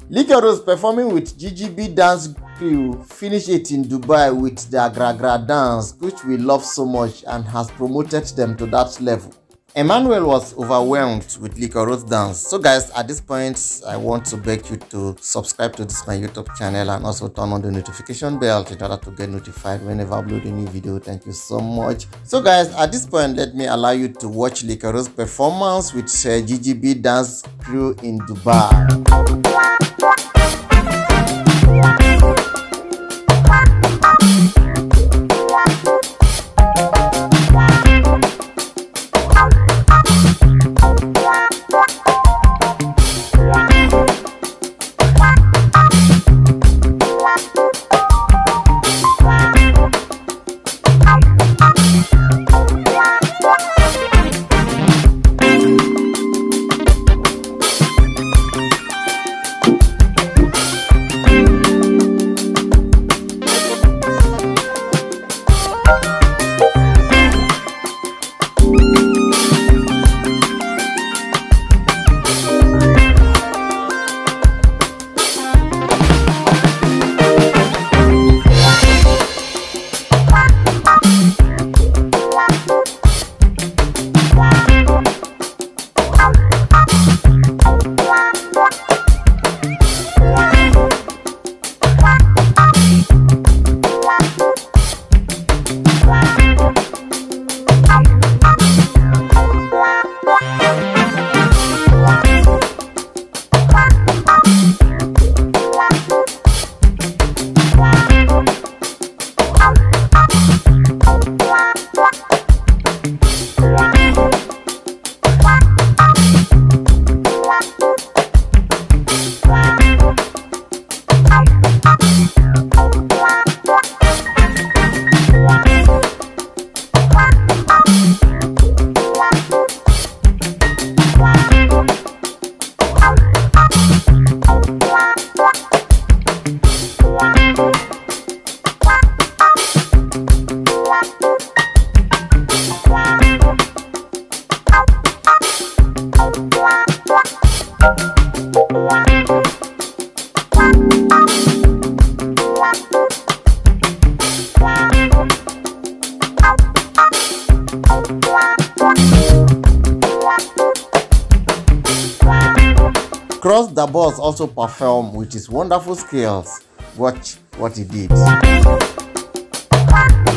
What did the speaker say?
Likke Rose performing with GGB dance crew finished it in Dubai with their Gra Gra dance, which we love so much and has promoted them to that level. Emmanuel was overwhelmed with Likke Rose dance. So guys, at this point, I want to beg you to subscribe to my YouTube channel and also turn on the notification bell in order to get notified whenever I upload a new video. Thank you so much. So guys, at this point, let me allow you to watch Likke Rose performance with GGB dance crew in Dubai. Cross the Boss also performed with his wonderful skills. Watch what he did.